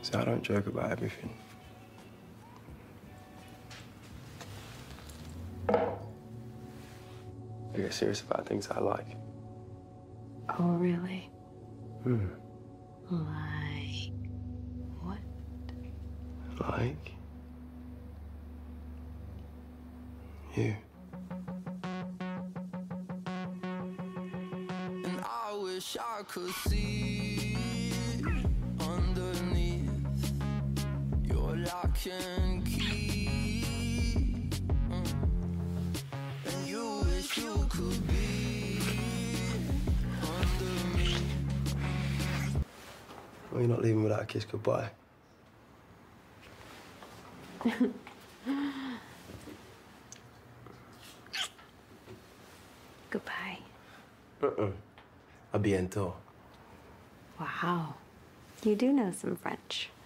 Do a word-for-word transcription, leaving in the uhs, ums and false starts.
See, I don't joke about everything. I get serious about things I like. Oh, really? Hmm. Like what? Like? You. And I wish I could see underneath your lock and key. Mm. And you wish you could be under me. Well, you're not leaving without a kiss goodbye. Goodbye. Uh-uh. A bientôt. Wow. You do know some French.